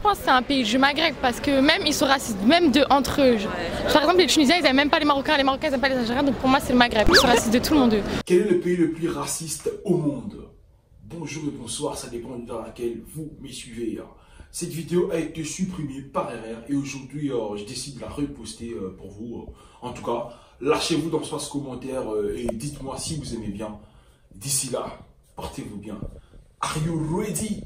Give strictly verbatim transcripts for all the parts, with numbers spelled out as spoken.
pense que c'est un pays du Maghreb parce que même ils sont racistes, même de, entre eux. Je, par exemple, les Tunisiens, ils n'aiment même pas les Marocains, les Marocains, ils n'aiment pas les Algériens, donc pour moi, c'est le Maghreb. Ils sont racistes de tout le monde. Quel est le pays le plus raciste au monde? Bonjour et bonsoir, ça dépend dans laquelle vous me suivez. Cette vidéo a été supprimée par erreur et aujourd'hui, euh, je décide de la reposter euh, pour vous. En tout cas, lâchez-vous dans l'espace commentaire euh, et dites-moi si vous aimez bien. D'ici là, portez-vous bien. Are you ready?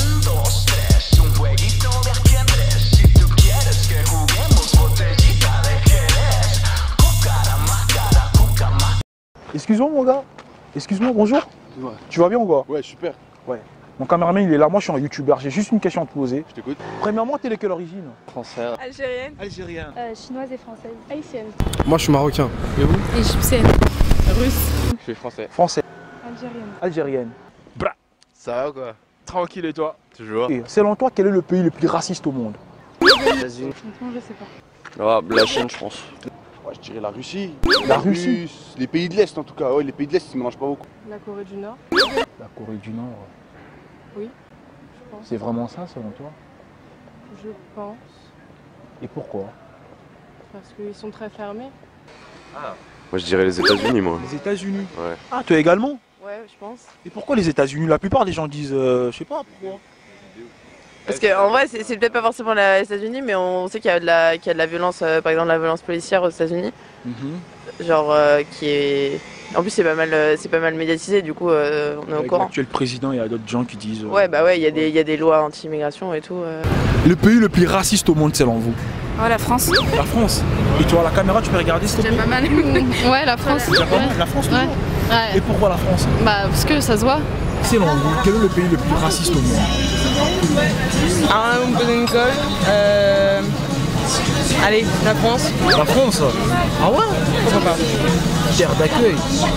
Excuse-moi mon gars, excuse-moi, bonjour. Ouais. Tu vas bien ou quoi? Ouais, super. Ouais. Mon caméraman il est là, moi je suis un youtubeur, j'ai juste une question à te poser. Je t'écoute. Premièrement, t'es de quelle origine? Français. Algérienne. Algérienne. Euh, chinoise et française. Haïtienne. Moi je suis marocain. Et vous? Égyptienne. Russe. Je suis français. Français. Algérienne. Algérienne. Bra. Ça va ou quoi? Tranquille et toi? Toujours. Et selon toi, quel est le pays le plus raciste au monde? États-Unis. Honnêtement, je sais pas. Ah, la Chine, je pense. Ouais, je dirais la Russie. La Russie. Plus, les pays de l'Est en tout cas. Ouais, les pays de l'Est, ils ne mélangent pas beaucoup. La Corée du Nord. La Corée du Nord. Oui, je pense. C'est vraiment ça selon toi? Je pense. Et pourquoi? Parce qu'ils sont très fermés. Moi je dirais les États-Unis, moi. Les États-Unis. Ouais. Ah, toi également? Ouais, je pense. Et pourquoi les États-Unis? La plupart des gens disent, euh, je sais pas pourquoi. Parce qu'en vrai, c'est c'est peut-être pas forcément les États-Unis, mais on sait qu'il y a de la, qu'il y a de la violence, euh, par exemple la violence policière aux États-Unis, Mm-hmm. genre euh, qui est. En plus, c'est pas mal, euh, c'est pas mal médiatisé, du coup, euh, on est au Avec courant. l'actuel président, il y a d'autres gens qui disent. euh, Ouais, bah ouais, il y a des, il y a des lois anti-immigration et tout. euh. Le pays le plus raciste au monde selon vous? Oh, la France. La France. Et toi, la caméra, tu peux regarder s'il te plaît? Pas mal. Ouais, la France. C'est déjà pas mal, la France toujours. Ouais. Et pourquoi la France? Bah, parce que ça se voit. Selon vous, quel est le pays le plus raciste au monde? Ah, on me pose une colle. Euh... Allez, la France. La France? Ah ouais? Pourquoi pas? Terre d'accueil.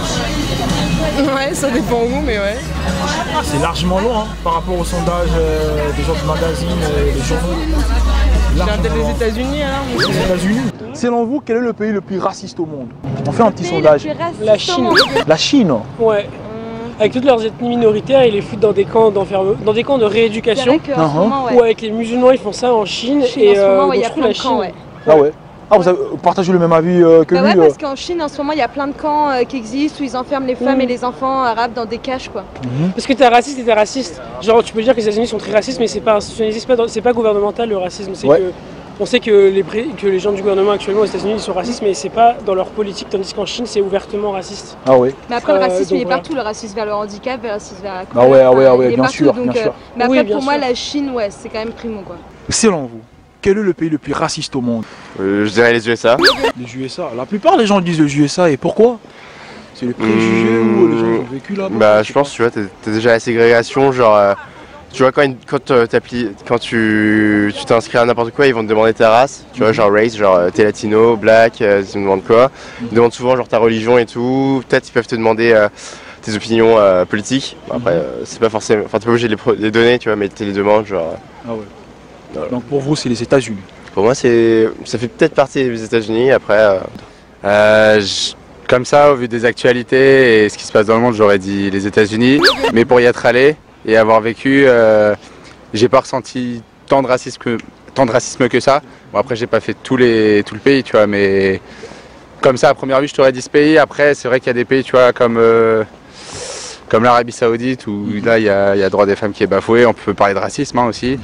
Ouais, ça dépend où, mais ouais. Ah, c'est largement loin hein, par rapport au sondage euh, des autres magazines et des journaux. J'ai Largement peut-être les loin. États-Unis alors. Les États-Unis. Selon vous, quel est le pays le plus raciste au monde? On fait un petit sondage. La Chine. La Chine. Ouais. Avec toutes leurs ethnies minoritaires, ils les foutent dans des camps d'enfermement, dans des camps de rééducation. Ou avec les musulmans, ils font ça en Chine. Et euh, donc, je trouve la Chine. Ah ouais. Ah, vous, avez, vous partagez le même avis euh, que bah lui ouais, euh. parce qu'en Chine, en ce moment, il y a plein de camps euh, qui existent où ils enferment les femmes Mm. et les enfants arabes dans des cages, quoi. Mhm. Parce que t'es raciste et t'es raciste. Genre, tu peux dire que les États-Unis sont très racistes, mais c'est pas institutionnalisé, c'est pas, c'est pas gouvernemental le racisme. C'est Ouais. que on sait que les, pré- que les gens du gouvernement actuellement aux États-Unis ils sont racistes, mais c'est pas dans leur politique, tandis qu'en Chine c'est ouvertement raciste. Ah ouais. Mais après, le Euh, racisme, donc il est voilà. partout. Le racisme vers le handicap, le racisme vers la Ah couleur. ouais, ah ouais, ah enfin, ouais, il est bien partout, sûr, donc, bien euh, sûr. Mais après, Oui, bien pour moi, sûr. la Chine, ouais, c'est quand même primo, quoi. Selon vous, quel est le pays le plus raciste au monde? Euh, je dirais les U S A. Les U S A. La plupart des gens disent les U S A et pourquoi? C'est les préjugés Mmh. ou les gens qui ont vécu là-bas? Bah sais je pense, pas. tu vois, t'as t'as déjà la ségrégation, genre... euh, tu vois, quand, une- quand, euh, t'appli- quand tu tu t'inscris à n'importe quoi, ils vont te demander ta race, tu vois, genre race, genre euh, t'es latino, black, euh, ils te demandent quoi. Ils te demandent souvent genre ta religion et tout. Peut-être ils peuvent te demander euh, tes opinions euh, politiques. Bon, après, euh, c'est pas forcément... Enfin, t'es pas obligé de les, pro- de les donner, tu vois, mais tu les demandes, genre... Ah ouais. Voilà. Donc pour vous, c'est les États-Unis. Pour moi, c'est, ça fait peut-être partie des États-Unis. Après, euh, Euh, je- comme ça, au vu des actualités et ce qui se passe dans le monde, j'aurais dit les États-Unis. Mais pour y être allé et avoir vécu, euh, j'ai pas ressenti tant de racisme que, tant de racisme que ça. Bon, après, j'ai pas fait tous les, tout le pays, tu vois, mais comme ça, à première vue, je t'aurais dit ce pays. Après, c'est vrai qu'il y a des pays, tu vois, comme, euh, comme l'Arabie Saoudite, où là, il y a, il y a le droit des femmes qui est bafoué. On peut parler de racisme hein, aussi.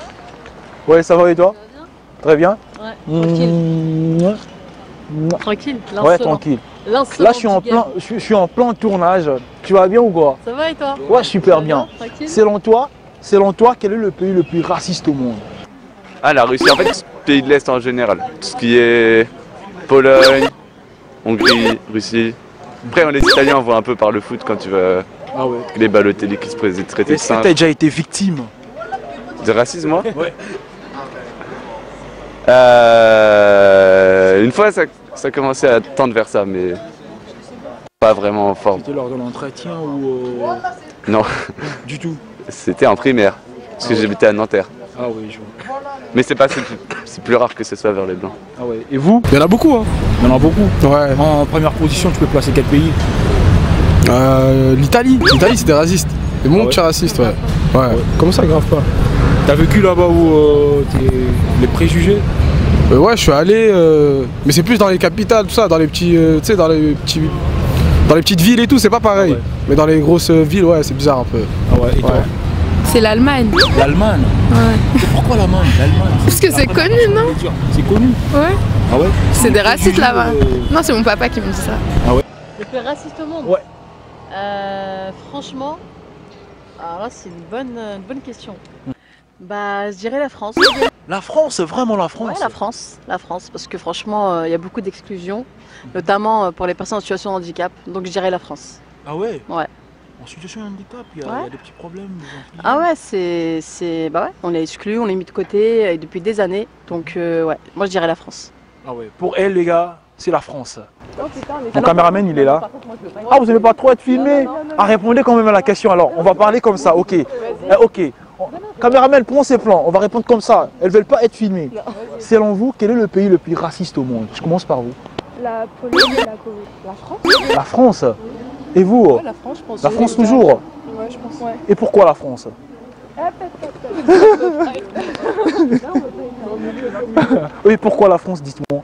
Ouais, ça va et toi? Très bien. Ouais, Mmh, ouais. Tranquille. Ouais, tranquille. Là, je suis en plein, je, suis- je suis en plein tournage. Tu vas bien ou quoi? Ça va et toi? Ouais, super bien. Tranquille. Selon toi, selon toi, quel est le pays le plus raciste au monde? Ah, la Russie, en fait, pays de l'Est en général. Tout ce qui est Pologne, Hongrie, Russie. Après, on les Italiens, on voit un peu par le foot quand tu vas. Ah ouais. Les Balotelli qui se présentent traiter de Est-ce que singe. t'as déjà été victime? De racisme, moi? Ouais. Euh, une fois, ça, ça commençait à tendre vers ça, mais pas vraiment fort. C'était lors de l'entretien ou... euh, Non, Du tout. c'était en primaire, parce que Ah ouais. j'habitais à Nanterre. Ah oui, je vois. Mais c'est pas, c'est plus, c'est plus rare que ce soit vers les blancs. Ah ouais. Et vous? Il y en a beaucoup hein. Il y en a beaucoup. Ouais. En première position, tu peux placer quel pays? Euh, L'Italie. L'Italie c'est des racistes. Des bons Ah ouais. petits racistes ouais. Ouais. Comment ça grave pas? T'as vécu là-bas où euh, les préjugés? euh, Ouais, je suis allé, euh, mais c'est plus dans les capitales, tout ça, dans les petits, euh, tu sais, dans les petits, dans les petites villes et tout, c'est pas pareil. Ouais. Mais dans les grosses villes, ouais, c'est bizarre un peu. Ah ouais, et toi? C'est l'Allemagne. L'Allemagne? Ouais. Et pourquoi l'Allemagne? Parce que c'est connu, non? C'est connu? Ouais. Ah ouais? C'est des racistes là-bas. Euh... Non, c'est mon papa qui me dit ça. Ah ouais? Le plus raciste au monde? Ouais. Euh, franchement, alors là c'est une bonne, une bonne question. Bah je dirais la France. La France, vraiment la France? Ouais, la France, la France, parce que franchement il euh, y a beaucoup d'exclusion, notamment euh, pour les personnes en situation de handicap, donc je dirais la France. Ah ouais? Ouais. En situation de handicap, il y, ouais. y a des petits problèmes? Ah ouais, c'est... Bah ouais, on les exclut, on les mis de côté depuis des années, donc euh, ouais, moi je dirais la France. Ah ouais. Pour elle les gars, c'est la France. Oh, putain, mais mon caméraman il est là. Ah vous n'aimez pas trop être filmé? Ah répondez quand même à la question alors, on va parler comme ça, ok. Euh, ok. Caméraman prends ses plans, on va répondre comme ça. Elles veulent pas être filmées. Selon vous, quel est le pays le plus raciste au monde? Je commence par vous. La Pologne et la Corée. La France? La France? Et vous? Ouais, la France, je pense. La France toujours? Ouais, je pense, ouais. Et pourquoi la France? Oui, pourquoi la France, dites-moi?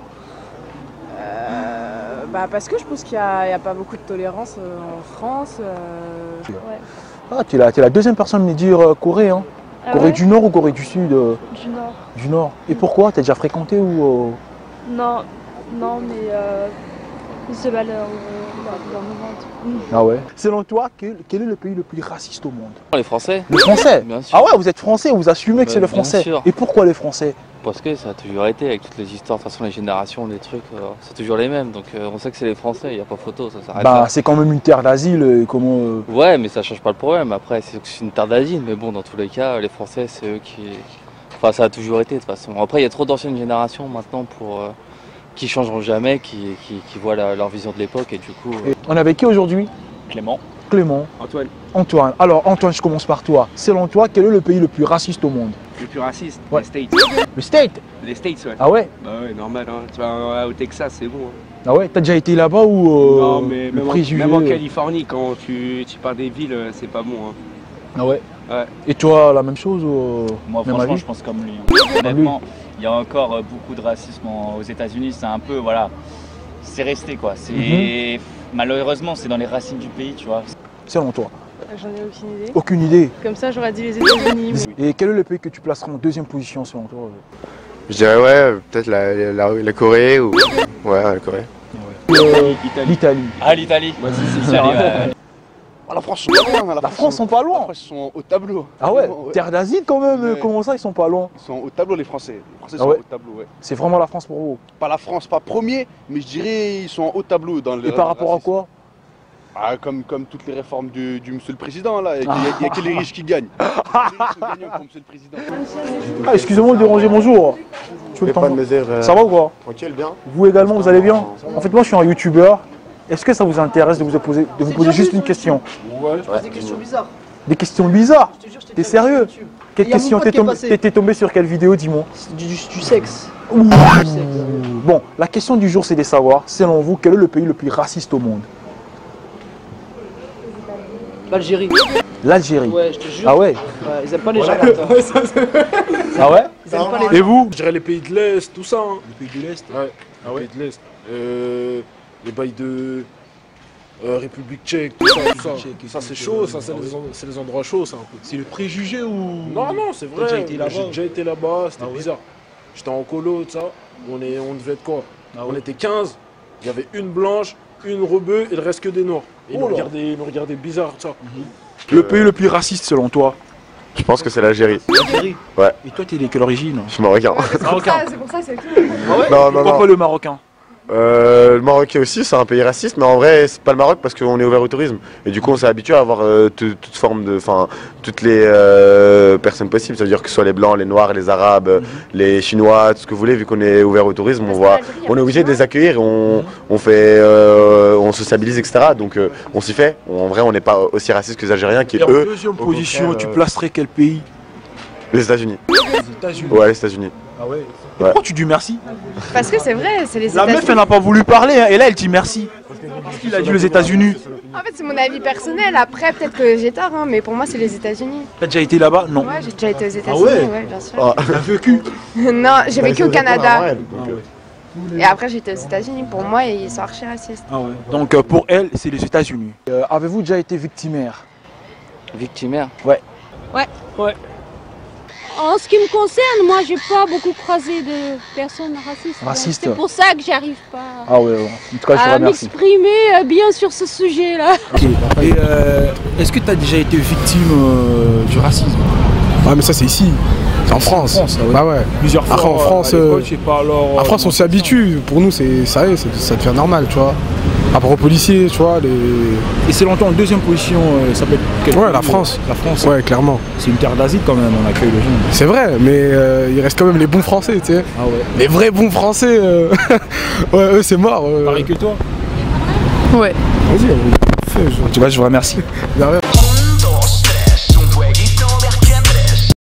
euh, bah parce que je pense qu'il n'y a, a pas beaucoup de tolérance euh, en France. Euh... Ouais. Ah, tu es la, tu es la deuxième personne à me dire euh, Corée, hein? Ah Corée ouais? du Nord ou Corée du Sud? euh... Du Nord. Du Nord. Et pourquoi? T'as déjà fréquenté ou euh... Non, non, mais euh, c'est pas leur, leur moment. Ah ouais. Selon toi, quel, quel est le pays le plus raciste au monde? Les Français. Les Français? Bien sûr. Ah ouais, vous êtes Français, vous assumez que bah, c'est le Français. Sûr. Et pourquoi les Français? Parce que ça a toujours été, avec toutes les histoires, de toute façon les générations, les trucs, euh, c'est toujours les mêmes. Donc euh, on sait que c'est les Français, il n'y a pas photo, ça s'arrête. Bah c'est quand même une terre d'asile, comment... Euh... Ouais, mais ça change pas le problème. Après, c'est une terre d'asile, mais bon, dans tous les cas, les Français, c'est eux qui... Enfin, ça a toujours été, de toute façon. Après, il y a trop d'anciennes générations maintenant pour... Euh, qui changeront jamais, qui, qui, qui voient la, leur vision de l'époque et du coup... Euh... Et on est avec qui aujourd'hui? Clément. Clément. Antoine. Antoine. Alors Antoine, je commence par toi. Selon toi, quel est le pays le plus raciste au monde? Le plus raciste? Ouais. Les States. Le State? Les States, ouais. Ah ouais? Bah ouais, normal, hein. Tu vas au Texas, c'est bon. Hein. Ah ouais? T'as déjà été là-bas ou... Euh, non, mais même, préjugé, en, même en Californie, quand tu, tu pars des villes, c'est pas bon. Hein. Ah ouais? Ouais. Et toi, la même chose ou... Moi, même franchement, avis? je pense comme lui. Honnêtement, il y a encore beaucoup de racisme aux États-Unis. C'est un peu, voilà, c'est resté quoi. C'est mm-hmm. Malheureusement, c'est dans les racines du pays, tu vois. Selon toi? J'en ai aucune idée. Aucune idée? Comme ça, j'aurais dit les États-Unis. Et quel est le pays que tu placeras en deuxième position selon toi? Je dirais ouais, peut-être la, la, la Corée ou... Ouais, la Corée. Euh, L'Italie. Ah, l'Italie. Ouais, c'est ça. Ah, la France, ils sont pas loin. La, la France, sont pas loin. La France, ils sont au tableau. Ah ouais, ouais. Terre d'asile quand même, ouais. Comment ça, ils sont pas loin? Ils sont au tableau, les Français. Les Français ah sont ouais. au tableau, ouais. C'est vraiment la France pour vous? Pas la France, pas premier, mais je dirais ils sont en haut tableau dans le. Et par rapport à quoi? Ah, comme, comme toutes les réformes du, du monsieur le président, là. Il n'y a, a que les riches qui gagnent. Les riches sont gagnants pour monsieur le président. Ah, excusez-moi de déranger, bonjour. Tu veux pas de mesure, euh... Ça va ou quoi? Tranquille, bien. Vous également, vous allez bien? En fait, moi, je suis un youtubeur. Est-ce que ça vous intéresse de vous poser, de vous poser juste une question? Ouais, je pose des questions bizarres. Des questions bizarres? T'es sérieux? Quelle question? T'es tombé, tombé sur quelle vidéo, dis-moi? Du, du, du sexe. Ouh. Bon, la question du jour, c'est de savoir, selon vous, quel est le pays le plus raciste au monde? L'Algérie. L'Algérie? Ouais, je te jure. Ah ouais? Ouais, ils aiment pas les gens. Ah ouais? Ils aiment pas les... Et vous? Je dirais les pays de l'Est, tout ça. Hein. Les pays de l'Est? Ouais, ah ouais? Les pays de l'Est. Euh, les bails de euh, République tchèque, tout ça, tout ça. Ça c'est chaud, ça c'est les, en... les endroits chauds, ça. C'est le préjugé ou... Non, non, c'est vrai. J'ai déjà été là-bas. J'ai déjà été là-bas, c'était ah bizarre. Ouais. J'étais en colo, tout ça. On, est, on devait être quoi? Ah On ouais. était quinze. Il y avait une blanche, une rebeu et le reste que des noirs. Et ils oh nous regardaient, ils nous regardaient bizarre, tout ça. Mm-hmm. Le euh... pays le plus raciste selon toi? Je pense que c'est l'Algérie. L'Algérie? Ouais. Et toi, t'es de quelle origine? Je suis marocain. Ouais, c'est pour, pour ça, c'est tout. Ah ouais? Non, non, Pourquoi non. pas le marocain? Euh, le Maroc aussi, c'est un pays raciste, mais en vrai, c'est pas le Maroc parce qu'on est ouvert au tourisme. Et du coup, on s'est habitué à avoir euh, toute forme de. Enfin, toutes les euh, personnes possibles. C'est-à-dire que ce soit les Blancs, les Noirs, les Arabes, mm-hmm. les Chinois, tout ce que vous voulez, vu qu'on est ouvert au tourisme, on, voit, on est obligé de les accueillir, on, mm-hmm. on, fait, euh, on sociabilise, et cetera. Donc, euh, on s'y fait. En vrai, on n'est pas aussi raciste que les Algériens qui, et en eux. Deuxième position, tu placerais quel pays? Les États-Unis. Les États-Unis? Ouais, les États-Unis. Ah ouais? Et pourquoi tu dis merci? Parce que c'est vrai, c'est les La États-Unis. meuf, elle n'a pas voulu parler, hein, et là, elle dit merci. Parce qu'il a dit les États-Unis. États-Unis? En fait, c'est mon avis personnel. Après, peut-être que j'ai tort, hein, mais pour moi, c'est les États-Unis. T'as déjà été là-bas? Non. Ouais, j'ai déjà été aux États-Unis, ouais, ouais, bien sûr. Ah, t'as vécu? Non, j'ai Bah, vécu c'est au Canada. vrai, donc, euh, Et après, j'étais aux États-Unis. Pour moi, ils sont archi racistes. Ah ouais. Donc euh, pour elle, c'est les États-Unis. Euh, Avez-vous déjà été victimaire? Victimaire? Ouais. Ouais. Ouais. En ce qui me concerne, moi, j'ai pas beaucoup croisé de personnes racistes. Racistes. C'est pour ça que j'arrive pas Ah ouais, ouais. En tout cas, je vous à remercie. m'exprimer euh, bien sur ce sujet-là. Ok. Et euh, est-ce que tu as déjà été victime euh, du racisme? Ouais, mais ça, c'est ici. C'est en France. France, ah ouais. Bah ouais. Plusieurs fois. Après, en France, à l'école, euh, je sais pas, alors, en France, on s'y habitue. Pour nous, c'est ça y est, c'est- ça devient normal, tu vois. Après, aux policiers, tu vois, les... Et c'est longtemps en deuxième position, euh, ça peut être quel Ouais, pays, la euh, France. La France. Ouais, clairement. C'est une terre d'asile quand même, on accueille les gens. C'est vrai, mais euh, il reste quand même les bons Français, tu sais. Ah ouais. Les vrais bons Français. euh, ouais, eux, c'est mort. euh. Pareil que toi. Ouais. Vas-y, vas-y. Tu vois, je vous remercie. De rien.